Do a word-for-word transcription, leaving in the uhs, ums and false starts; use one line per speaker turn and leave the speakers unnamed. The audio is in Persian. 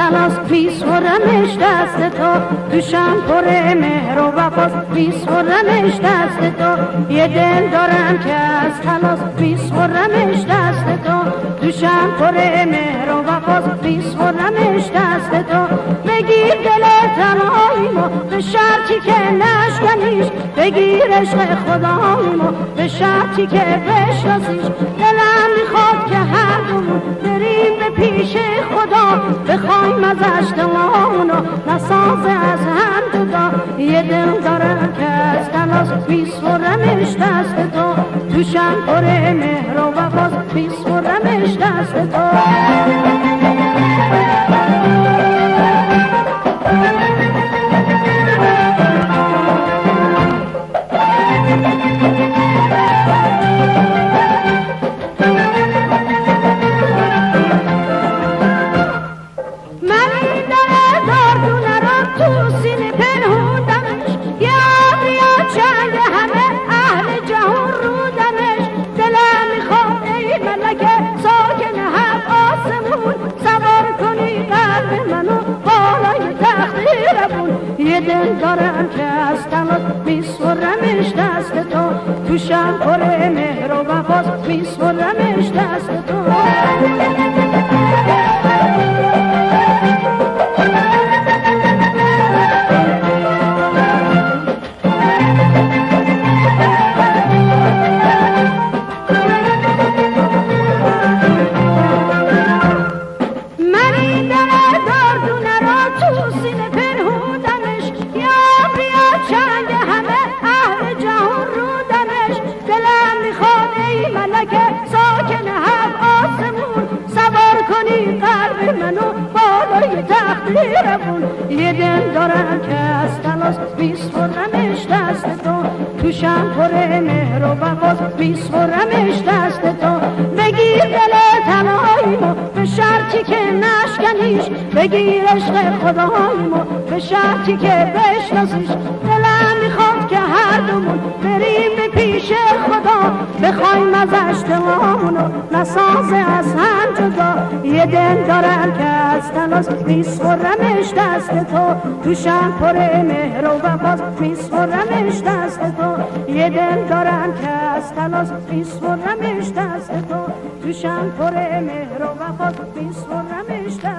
تلاس میسپرمش دست تو، دوشم پر مهر و وفاست میسپرمش دست تو. یه دل دارم که از تلاس میسپرمش دست تو، دوشم پر مهر و وفاست میسپرمش دست تو. بگیر دل تنهاییمو به شرطی که نشکنیش، بگیر عشق خداییمو به شرطی که بشناسیش. دلم میخواد که هر دومون بریم به پیش خدا، بخوایم ازش دلامونو نسازه از هم جدا. یه دل دارم که از تلاس میسپرمش دست تو، توشم پر مهر و وفاست میسپرمش دست تو. یه دل دارم که از تلاس میسپرمش دست تو، توشم پر مهر و وفاست میسپرمش دست تو. ساکن هم آسمون سوار کنی قلب منو بالای تقدیرمون. یه دل دارم که از تلاس میسپرمش دست تو، توشم پر مهر و وفاست میسپرمش دست تو. بگیر دل تنهاییمو به شرطی که نشکنیش، بگیر عشق خداییمو به شرطی که بشناسیش. دلم میخواد که هر دومون بریم به پیش خدا، بخوایم ازش دلامونو نسازه از هم جدا. یه دل دارم که از تلاس میسپرمش دست تو، توشم پر مهر و وفاست میسپرمش دست تو. یه دل دارم که از تلاس میسپرمش دست تو، توشم پر مهر و وفاست میسپرمش دست تو.